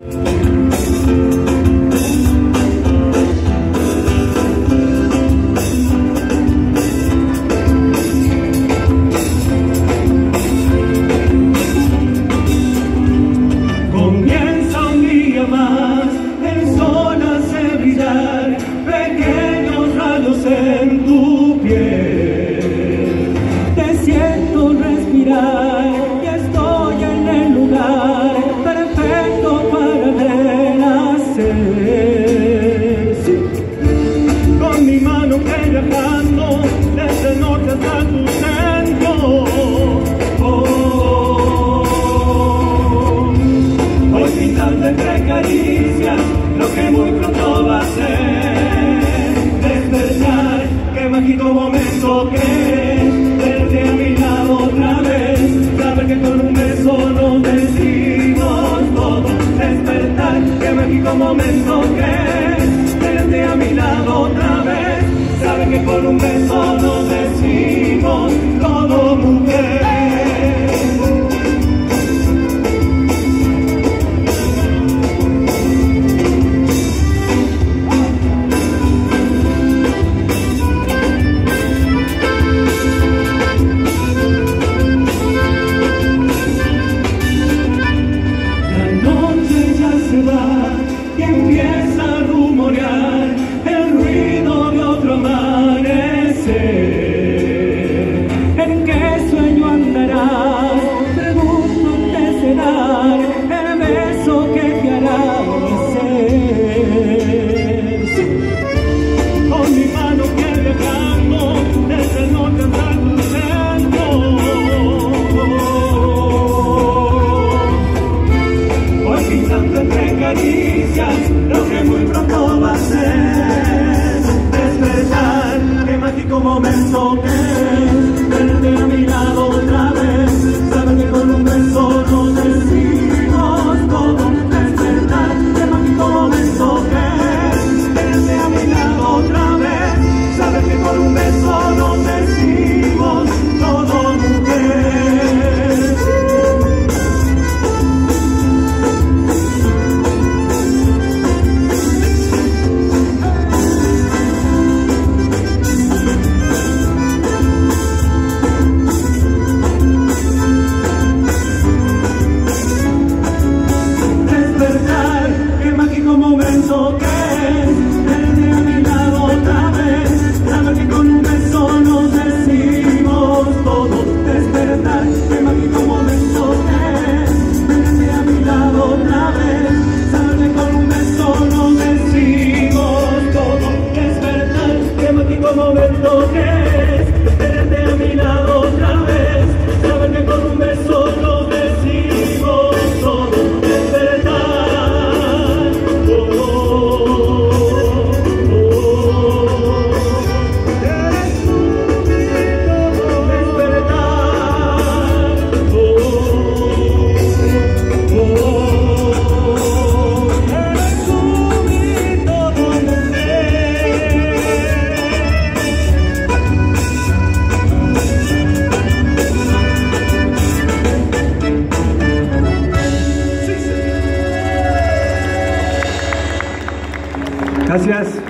Entre caricias, lo que muy pronto va a ser despertar. Qué mágico momento que es verte a mi lado otra vez, saber que con un beso nos decimos todo. Despertar, qué mágico momento que es verte a mi lado otra vez, saber que con un beso nos decimos todo, mujer. Y empieza a rumorear el ruido de otro amanecer. ¿En qué sueño andarás? Pregunto qué será el beso que te hará nacer. Con mi mano que viajando desde el norte hasta tu centro, voy pintando entre caricias lo que muy pronto va a ser despertar. Qué mágico momento que es verte a mi lado otra vez, saber que con un beso nos decimos todo. Despertar, qué mágico momento que es verte a mi lado otra vez, saber que con un beso nos decimos todo, mujer. Momento que es verte a mi lado otra vez, saber que con un beso nos decimos todo. Despertar, qué mágico momento que es verte a mi lado otra vez, saber que con un beso nos decimos todo. Despertar, qué mágico momento que es verte a mi lado otra vez, saber que con un beso nos decimos todo. Despertar. Gracias.